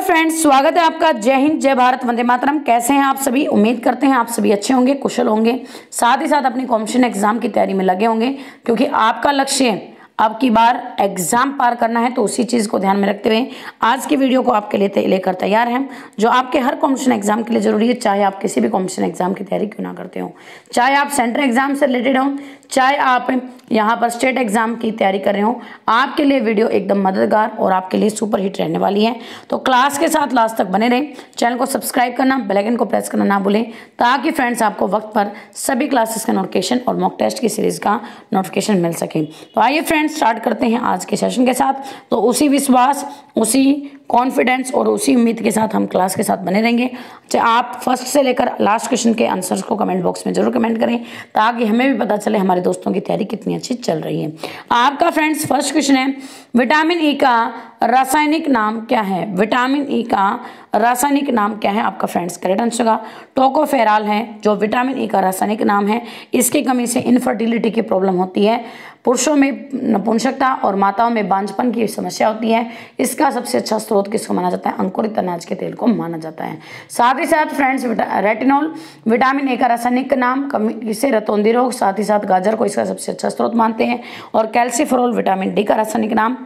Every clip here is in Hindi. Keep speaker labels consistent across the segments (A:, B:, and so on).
A: फ्रेंड्स, स्वागत है आपका। जय हिंद, जय भारत, वंदे मातरम। कैसे हैं आप सभी? उम्मीद करते हैं आप सभी अच्छे होंगे, कुशल होंगे, साथ ही साथ अपनी कॉम्पिटिशन एग्जाम की तैयारी में लगे होंगे, क्योंकि आपका लक्ष्य अब की बार एग्जाम पार करना है। तो उसी चीज़ को ध्यान में रखते हुए आज की वीडियो को आपके लिए लेकर तैयार हैं, जो आपके हर कॉम्पिटिशन एग्जाम के लिए जरूरी है। चाहे आप किसी भी कॉम्पिटिशन एग्जाम की तैयारी क्यों ना करते हो, चाहे आप सेंट्रल एग्जाम से रिलेटेड हो, चाहे आप यहाँ पर स्टेट एग्जाम की तैयारी कर रहे हो, आपके लिए वीडियो एकदम मददगार और आपके लिए सुपर हिट रहने वाली है। तो क्लास के साथ लास्ट तक बने रहें। चैनल को सब्सक्राइब करना, बेल आइकन को प्रेस करना ना भूलें, ताकि फ्रेंड्स आपको वक्त पर सभी क्लासेस का नोटिफिकेशन और मॉक टेस्ट की सीरीज का नोटिफिकेशन मिल सके। तो आइए फ्रेंड्स, स्टार्ट करते हैं आज के सेशन के साथ। तो उसी विश्वास, उसी कॉन्फिडेंस और उसी उम्मीद के साथ हम क्लास के साथ बने रहेंगे। चाहे आप फर्स्ट से लेकर लास्ट क्वेश्चन के आंसर्स को कमेंट बॉक्स में जरूर कमेंट करें, ताकि हमें भी पता चले हमारे दोस्तों की तैयारी कितनी अच्छी चल रही है। आपका फ्रेंड्स फर्स्ट क्वेश्चन है, विटामिन ई का रासायनिक नाम क्या है? विटामिन ई का रासायनिक नाम क्या है? आपका फ्रेंड्स करेक्ट आंसर का टोकोफेरॉल है, जो विटामिन ई का रासायनिक नाम है। इसकी कमी से इनफर्टिलिटी की प्रॉब्लम होती है, पुरुषों में नपुंसकता और माताओं में बांझपन की समस्या होती है। इसका सबसे अच्छा स्रोत किसको माना जाता है? अंकुरित अनाज के तेल को माना जाता है। साथ ही साथ फ्रेंड्स रेटिनॉल विटामिन ए का रासायनिक नाम, कमी से रतौंधी रोग, साथ ही साथ गाजर को इसका सबसे अच्छा स्रोत मानते हैं। और कैल्सिफेरॉल विटामिन डी का रासायनिक नाम,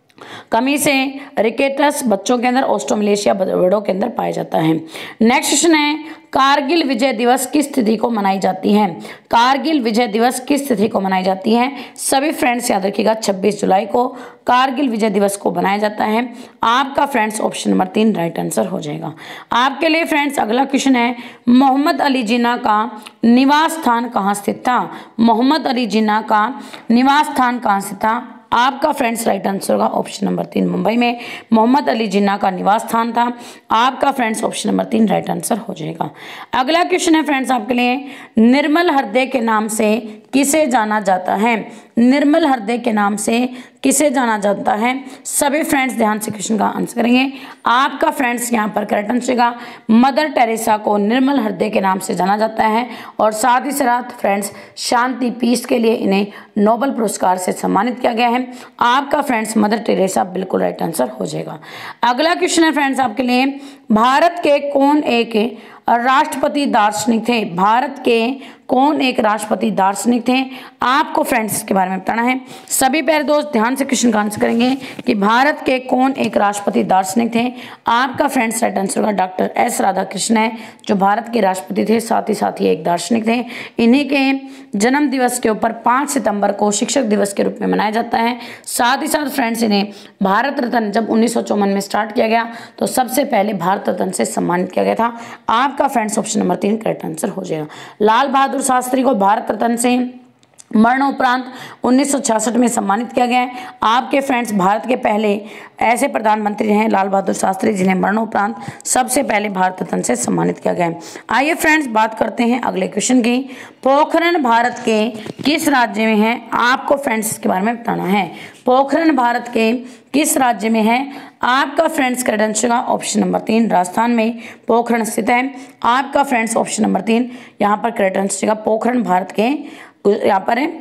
A: कमी से रिकेटस बच्चों के अंदर, ऑस्ट्रोमलेशिया बड़ों के अंदर पाया जाता है। नेक्स्ट क्वेश्चन है, कारगिल विजय दिवस किस तिथि को मनाई जाती है? कारगिल विजय दिवस किस तिथि को मनाई जाती है? सभी फ्रेंड्स याद रखिएगा, 26 जुलाई को कारगिल विजय दिवस को मनाया जाता है। आपका friends option number 3 right answer हो जाएगा। आपके लिए फ्रेंड्स अगला क्वेश्चन है, मोहम्मद अली जिन्ना का निवास स्थान कहाँ स्थित था? मोहम्मद अली जिन्ना का निवास स्थान कहाँ स्थित था? आपका फ्रेंड्स राइट आंसर होगा ऑप्शन नंबर 3 मुंबई में मोहम्मद अली जिन्ना का निवास स्थान था। आपका friends option number 3 right answer हो जाएगा। अगला क्वेश्चन है फ्रेंड्स आपके लिए, निर्मल हृदय के नाम से किसे जाना जाता है? निर्मल हृदय के नाम से किसे जाना जाता है? सभी फ्रेंड्स ध्यान से क्वेश्चन का आंसर करेंगे। आपका फ्रेंड्स यहाँ पर करेक्ट आंसर होगा, मदर टेरेसा को निर्मल हृदय के नाम से जाना जाता है। और साथ ही साथ फ्रेंड्स शांति पीस के लिए इन्हें नोबेल पुरस्कार से सम्मानित किया गया है। आपका फ्रेंड्स मदर टेरेसा बिल्कुल राइट आंसर हो जाएगा। अगला क्वेश्चन है फ्रेंड्स आपके लिए, भारत के कौन एक राष्ट्रपति दार्शनिक थे? भारत के कौन एक राष्ट्रपति दार्शनिक थे? आपको फ्रेंड्स इसके बारे में बताना है। सभी प्यारे दोस्त ध्यान से क्वेश्चन का आंसर करेंगे कि भारत के कौन एक राष्ट्रपति दार्शनिक थे? आपका फ्रेंड्स राइट आंसर होगा डॉक्टर एस राधाकृष्णन है, जो भारत के राष्ट्रपति थे, साथ ही एक दार्शनिक थे। इन्हीं के जन्म दिवस के ऊपर 5 सितंबर को शिक्षक दिवस के रूप में मनाया जाता है। साथ ही साथ फ्रेंड्स इन्हें भारत रत्न जब 1954 में स्टार्ट किया गया, तो सबसे पहले भारत रत्न से सम्मानित किया गया था। आपका friends option number 3 correct answer हो जाएगा। लाल बहादुर शास्त्री को भारत रत्न से मरणोपरांत 1966 में सम्मानित किया गया है। आपके फ्रेंड्स भारत के पहले ऐसे प्रधानमंत्री हैं लाल बहादुर शास्त्री, जिन्हें मरणोपरांत सबसे पहले भारत रत्न से सम्मानित किया गया है। आइए फ्रेंड्स बात करते हैं अगले क्वेश्चन की। पोखरण भारत के किस राज्य में है? आपको फ्रेंड्स इसके बारे में बताना है। पोखरण भारत के किस राज्य में है? आपका फ्रेंड्स करेक्ट आंसर होगा ऑप्शन नंबर 3 राजस्थान में पोखरण स्थित है। आपका फ्रेंड्स ऑप्शन नंबर 3 यहाँ पर करेक्ट आंसर होगा। पोखरण भारत के यहाँ पर है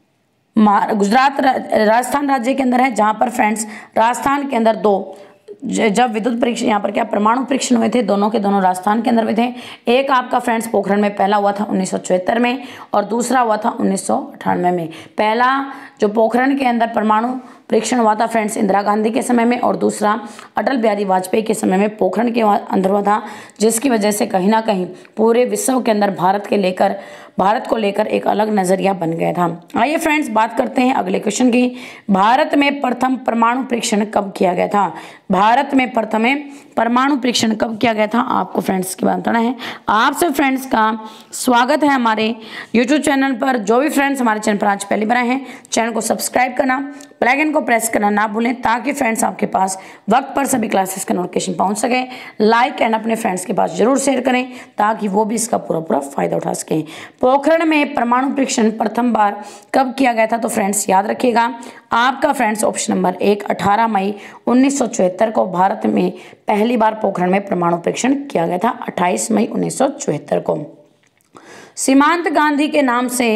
A: गुजरात राजस्थान राज्य के अंदर है, जहाँ पर फ्रेंड्स राजस्थान के अंदर जब विद्युत परीक्षण यहाँ पर क्या परमाणु परीक्षण हुए थे, दोनों के दोनों राजस्थान के अंदर हुए थे। एक आपका फ्रेंड्स पोखरण में पहला हुआ था 1974 में और दूसरा हुआ था 1998 में। पहला जो पोखरण के अंदर परमाणु परीक्षण हुआ था फ्रेंड्स इंदिरा गांधी के समय में, और दूसरा अटल बिहारी वाजपेयी के समय में पोखरण के अंदर हुआ था, जिसकी वजह से कहीं ना कहीं पूरे विश्व के अंदर भारत को लेकर एक अलग नजरिया बन गया था। आइए फ्रेंड्स बात करते हैं अगले क्वेश्चन की। भारत में प्रथम परमाणु परीक्षण कब किया गया था? भारत में प्रथम परमाणु परीक्षण कब किया गया था? आपको फ्रेंड्स की बात बताना है। आप सब फ्रेंड्स का स्वागत है हमारे यूट्यूब चैनल पर। जो भी फ्रेंड्स हमारे चैनल पर आज पहली बार आए हैं, चैनल को सब्सक्राइब करना, बेल आइकन को प्रेस करना ना भूलें, ताकि फ्रेंड्स आपके पास वक्त पर सभी क्लासेस का नोटिफिकेशन पहुंच सके। लाइक एंड अपने फ्रेंड्स के पास जरूर शेयर करें, ताकि वो भी इसका पूरा फायदा उठा सकें। पोखरण में परमाणु परीक्षण प्रथम बार कब किया गया था? तो फ्रेंड्स याद रखिएगा, आपका फ्रेंड्स ऑप्शन नंबर 1 18 मई 1974 को भारत में पहली बार पोखरण में परमाणु परीक्षण किया गया था। 28 मई 1974 को। सीमांत गांधी के नाम से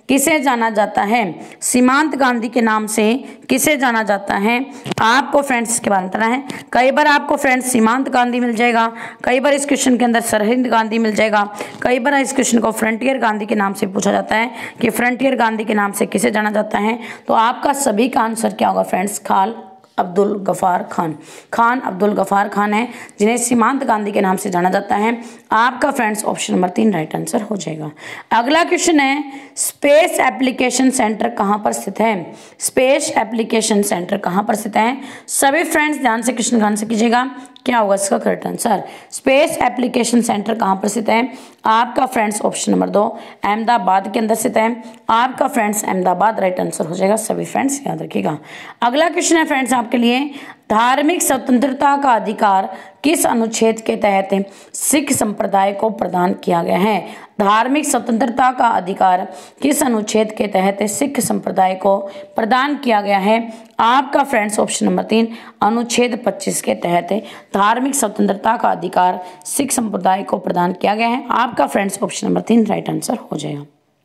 A: किसे जाना जाता है? सीमांत गांधी के नाम से किसे जाना जाता है? आपको फ्रेंड्स इसके बारे में बताना है। कई बार आपको फ्रेंड्स सीमांत गांधी मिल जाएगा, कई बार इस क्वेश्चन के अंदर सरहिंद गांधी मिल जाएगा, कई बार इस क्वेश्चन को फ्रंटियर गांधी के नाम से पूछा जाता है कि फ्रंटियर गांधी के नाम से किसे जाना जाता है। तो आपका सभी का आंसर क्या होगा फ्रेंड्स? खान अब्दुल गफार खान। खान अब्दुल गफार खान है जिन्हें सीमांत गांधी के नाम से जाना जाता है। आपका friends option number 3 right answer हो जाएगा। अगला क्वेश्चन है, स्पेस एप्लीकेशन सेंटर कहां पर स्थित है? स्पेस एप्लीकेशन सेंटर कहां पर स्थित है? सभी फ्रेंड्स ध्यान से क्वेश्चन का आंसर कीजिएगा, क्या होगा इसका correct answer? Space application centre कहां पर स्थित है? आपका फ्रेंड्स ऑप्शन नंबर 2 अहमदाबाद के अंदर स्थित है। आपका फ्रेंड्स अहमदाबाद राइट आंसर हो जाएगा। सभी फ्रेंड्स याद रखिएगा। अगला क्वेश्चन है फ्रेंड्स आपके लिए, धार्मिक स्वतंत्रता का अधिकार किस अनुच्छेद के तहत सिख संप्रदाय को प्रदान किया गया है? धार्मिक स्वतंत्रता का अधिकार किस अनुच्छेद के तहत सिख संप्रदाय को प्रदान किया गया है? आपका फ्रेंड्स ऑप्शन नंबर 3 अनुच्छेद 25 के तहत धार्मिक स्वतंत्रता का अधिकार सिख संप्रदाय को प्रदान किया गया है। आपका friends option number 3 right answer हो जाएगा।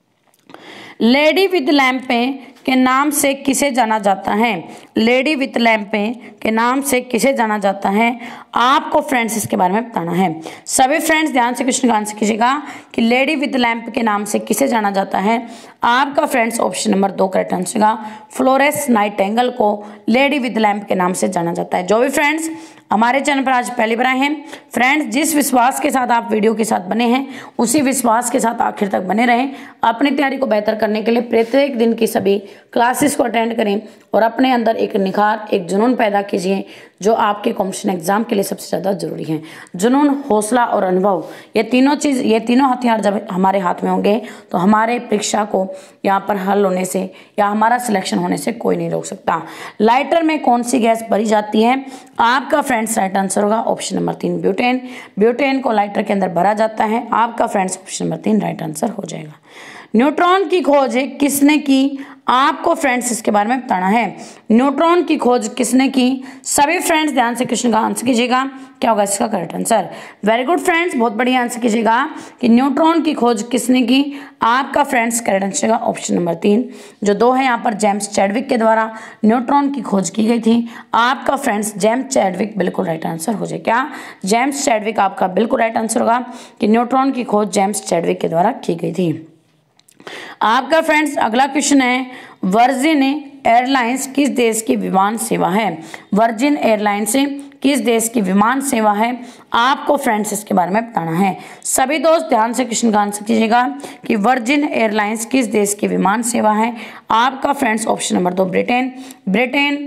A: लेडी विद लैंप के नाम से किसे जाना जाता है? लेडी विथ लैंप के नाम से किसे जाना जाता है? आपको फ्रेंड्स इसके बारे में बताना है। सभी फ्रेंड्स ध्यान से क्वेश्चन का आंसर कीजिएगा कि लेडी विथ लैंप के नाम से किसे जाना जाता है? आपका friends option number 2 correct answer होगा। फ्लोरेंस नाइटिंगेल को लेडी विथ लैंप के नाम से जाना जाता है। जो भी फ्रेंड्स हमारे चैनल पर आज पहली बार आए हैं, फ्रेंड्स जिस विश्वास के साथ आप वीडियो के साथ बने हैं उसी विश्वास के साथ आखिर तक बने रहें। अपनी तैयारी को बेहतर करने के लिए प्रत्येक दिन की सभी क्लासेस को अटेंड करें और अपने अंदर एक निखार, एक जुनून पैदा कीजिए जो आपके कॉम्पिटिशन एग्जाम के लिए सबसे ज़्यादा जरूरी है। जुनून, हौसला और अनुभव, ये तीनों हथियार जब हमारे हाथ में होंगे तो हमारे परीक्षा को यहाँ पर हल होने से या हमारा सिलेक्शन होने से कोई नहीं रोक सकता। लाइटर में कौन सी गैस भरी जाती है? आपका फ्रेंड्स राइट आंसर होगा ऑप्शन नंबर 3 ब्यूटेन। ब्यूटेन को लाइटर के अंदर भरा जाता है। आपका friends option number 3 right answer हो जाएगा। न्यूट्रॉन की खोज किसने की? आपको फ्रेंड्स इसके बारे में बताना है। न्यूट्रॉन की खोज किसने की? सभी फ्रेंड्स ध्यान से क्वेश्चन का आंसर कीजिएगा, क्या होगा इसका correct answer? Very good friends, बहुत बढ़िया आंसर कीजिएगा कि न्यूट्रॉन की खोज किसने की? आपका फ्रेंड्स करेक्ट आंसर होगा ऑप्शन नंबर 3। जो 2 है यहाँ पर जेम्स चैडविक के द्वारा न्यूट्रॉन की खोज की गई थी। आपका फ्रेंड्स जेम्स चैडविक बिल्कुल राइट आंसर हो जाए। क्या जेम्स चैडविक आपका बिल्कुल राइट आंसर होगा कि न्यूट्रॉन की खोज जेम्स चैडविक के द्वारा की गई थी। आपका फ्रेंड्स अगला क्वेश्चन है, वर्जिन एयरलाइंस किस देश की विमान सेवा है? वर्जिन एयरलाइंस किस देश की विमान सेवा है? आपको फ्रेंड्स इसके बारे में बताना है। सभी दोस्त ध्यान से क्वेश्चन का आंसर कीजिएगा कि वर्जिन एयरलाइंस किस देश की विमान सेवा है? आपका friends option number 2 Britain. Britain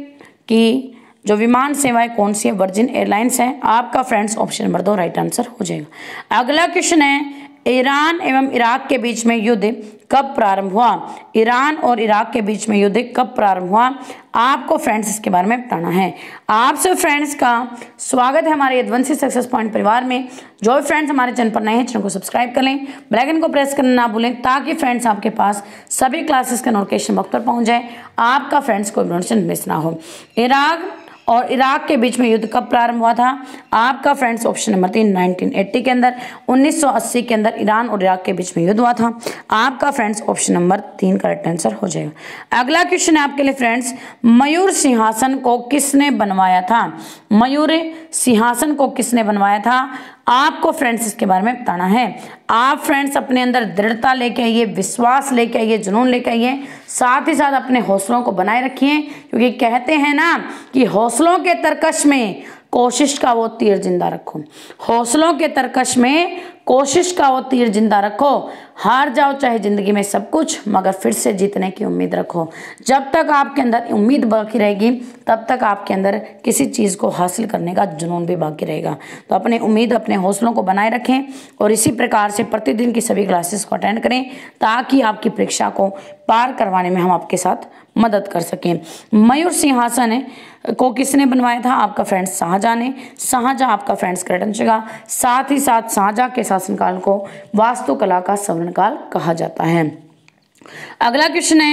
A: की जो विमान सेवाएं कौन सी है? वर्जिन एयरलाइंस है। आपका friends option number 2 right answer हो जाएगा। अगला क्वेश्चन है, ईरान एवं इराक के बीच में युद्ध कब प्रारंभ हुआ? ईरान और इराक के बीच में युद्ध कब प्रारंभ हुआ? आपको फ्रेंड्स इसके बारे में बताना है। आप सब फ्रेंड्स का स्वागत है हमारे यदुवंशी सक्सेस पॉइंट परिवार में। जो भी फ्रेंड्स हमारे चैनल पर नए हैं चैनल को सब्सक्राइब कर लें, बेल आइकन को प्रेस करना ना भूलें ताकि फ्रेंड्स आपके पास सभी क्लासेस का नोटिफिकेशन वक्त पर पहुंच जाए, आपका फ्रेंड्स कोई नोटिफिकेशन मिस ना हो। ईराक और इराक के बीच में युद्ध कब प्रारंभ हुआ था? आपका फ्रेंड्स ऑप्शन नंबर 3 1980 के अंदर। 1980 के अंदर ईरान और इराक के बीच में युद्ध हुआ था। आपका friends option number 3 correct answer हो जाएगा। अगला क्वेश्चन है आपके लिए फ्रेंड्स, मयूर सिंहासन को किसने बनवाया था? मयूर सिंहासन को किसने बनवाया था? आपको फ्रेंड्स इसके बारे में बताना है। आप फ्रेंड्स अपने अंदर दृढ़ता लेके आइए, विश्वास लेके आइए, जुनून लेके आइए, साथ ही साथ अपने हौसलों को बनाए रखिए, क्योंकि कहते हैं ना कि हौसलों के तरकश में कोशिश का वो तीर जिंदा रखो। हौसलों के तरकश में कोशिश का वो तीर जिंदा रखो। हार जाओ चाहे जिंदगी में सब कुछ, मगर फिर से जीतने की उम्मीद रखो। जब तक आपके अंदर उम्मीद बाकी रहेगी तब तक आपके अंदर किसी चीज़ को हासिल करने का जुनून भी बाकी रहेगा। तो अपने उम्मीद, अपने हौसलों को बनाए रखें और इसी प्रकार से प्रतिदिन की सभी क्लासेस को अटेंड करें ताकि आपकी परीक्षा को पार करवाने में हम आपके साथ मदद कर सकें। मयूर सिंहासन को किसने बनवाया था? आपका फ्रेंड्स शाहजहां ने। शाहजहां आपका फ्रेंड्स करेक्ट आंसर होगा। साथ ही साथ शाहजहां के शासनकाल को वास्तुकला का स्वर्णकाल कहा जाता है। अगला क्वेश्चन है,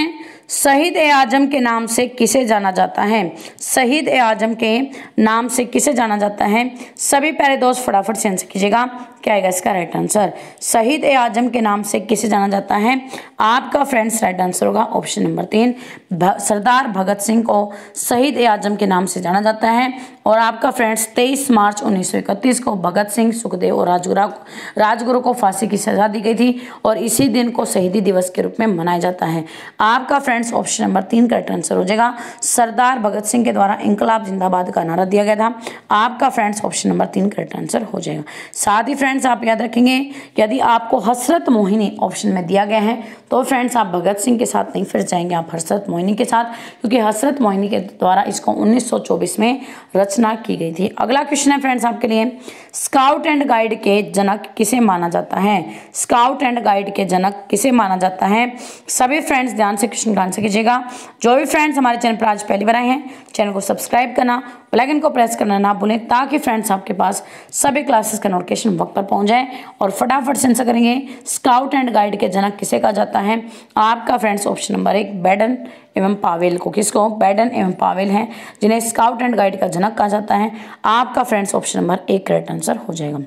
A: शहीद ए आजम के नाम से किसे जाना जाता है? शहीद ए आजम के नाम से किसे जाना जाता है? सभी प्यारे दोस्त फटाफट से आंसर कीजिएगा, क्या आएगा इसका राइट आंसर? शहीद ए आजम के नाम से किसे जाना जाता है? आपका फ्रेंड्स राइट आंसर होगा ऑप्शन नंबर 3, सरदार भगत सिंह को शहीद ए आजम के नाम से जाना जाता है। और आपका फ्रेंड्स 23 मार्च 1931 को भगत सिंह, सुखदेव और राजगुरु को फांसी की सजा दी गई थी और इसी दिन को शहीदी दिवस के रूप में मनाया जाता है। आपका फ्रेंड्स ऑप्शन नंबर 3 का आंसर हो जाएगा। सरदार भगत सिंह के द्वारा इंकलाब जिंदाबाद का नारा दिया गया था। आपका फ्रेंड्स ऑप्शन नंबर 3 का आंसर हो जाएगा। साथ ही फ्रेंड्स आप याद रखेंगे, यदि आपको हसरत मोहिनी ऑप्शन में दिया गया है तो फ्रेंड्स आप भगत सिंह के साथ नहीं फिर जाएंगे, आप हसरत मोहिनी के साथ, क्योंकि हसरत मोहिनी के द्वारा इसको 1924 में रचना की गई थी। अगला क्वेश्चन है फ्रेंड्स आपके लिए, स्काउट एंड गाइड के जनक किसे माना जाता है? स्काउट एंड गाइड के जनक किसे माना जाता है? सभी फ्रेंड्स ध्यान से क्वेश्चन का आंसर कीजिएगा। जो भी फ्रेंड्स हमारे चैनल पर आज पहली बार आए हैं, चैनल को सब्सक्राइब करना, बेल आइकन को प्रेस करना ना भूलें, ताकि फ्रेंड्स आपके पास सभी क्लासेस का नोटिफिकेशन वक्त पर पहुंच जाए और फटाफट से आंसर करेंगे। स्काउट एंड गाइड के जनक किसे कहा जाता है? आपका फ्रेंड्स ऑप्शन नंबर 1 बैडन एवं पावेल को। किसको? बैडन एवं पावेल हैं जिन्हें स्काउट एंड गाइड का जनक कहा जाता है। आपका friends option number 1 correct answer हो जाएगा।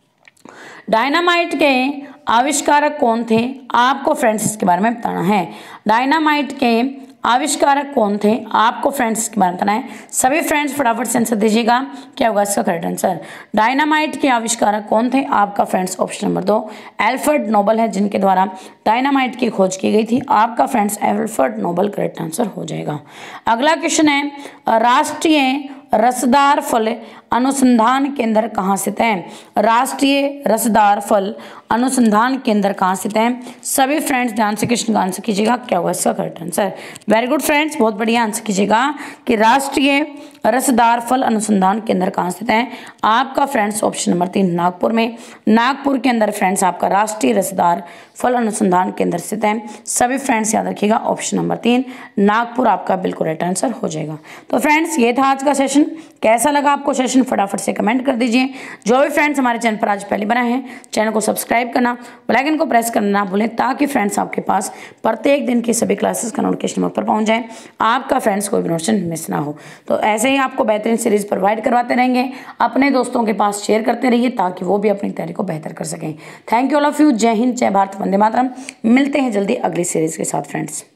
A: डायनामाइट के आविष्कारक कौन थे? आपको फ्रेंड्स इसके बारे में बताना है। डायनामाइट के आविष्कारक कौन थे? आपको फ्रेंड्स इसके बारे में बताना है। सभी फ्रेंड्स फटाफट से आंसर दीजिएगा, क्या होगा इसका करेक्ट आंसर? डायनामाइट के आविष्कारक कौन थे? आपका friends option number 2 Alfred Nobel है, जिनके द्वारा डायनामाइट की खोज की गई थी। आपका friends Alfred Nobel correct answer हो जाएगा। अगला क्वेश्चन है, राष्ट्रीय रसदार फल अनुसंधान केंद्र कहाँ स्थित है? राष्ट्रीय रसदार फल अनुसंधान केंद्र कहाँ स्थित है? सभी फ्रेंड्स ध्यान से क्वेश्चन का आंसर कीजिएगा, क्या होगा इसका correct answer? Very good friends, बहुत बढ़िया आंसर कीजिएगा कि राष्ट्रीय रसदार फल अनुसंधान केंद्र कहाँ स्थित है? आपका फ्रेंड्स ऑप्शन नंबर 3 नागपुर में। नागपुर के अंदर फ्रेंड्स आपका राष्ट्रीय रसदार फल अनुसंधान केंद्र स्थित है। सभी फ्रेंड्स याद रखिएगा ऑप्शन नंबर 3 नागपुर आपका बिल्कुल राइट आंसर हो जाएगा। तो फ्रेंड्स ये था आज का सेशन। कैसा लगा आपको सेशन फटाफट से कमेंट कर दीजिए। जो भी फ्रेंड्स हमारे चैनल पर आज पहली बार आए हैं, चैनल को सब्सक्राइब करना, बेल आइकन को प्रेस करना ना भूलें, ताकि फ्रेंड्स आपके पास प्रत्येक दिन की सभी क्लासेस का नोटिफिकेशन पर पहुंच जाए, आपका फ्रेंड्स कोई भी नोटिफिकेशन मिस ना हो। तो ऐसे ही आपको बेहतरीन सीरीज प्रोवाइड करवाते रहेंगे। अपने दोस्तों के पास शेयर करते रहिए ताकि वो भी अपनी तैयारी को बेहतर कर सकें। Thank you all of you. जय हिंद, जय भारत, वंदे मातरम। मिलते हैं जल्दी अगली सीरीज के साथ फ्रेंड्स।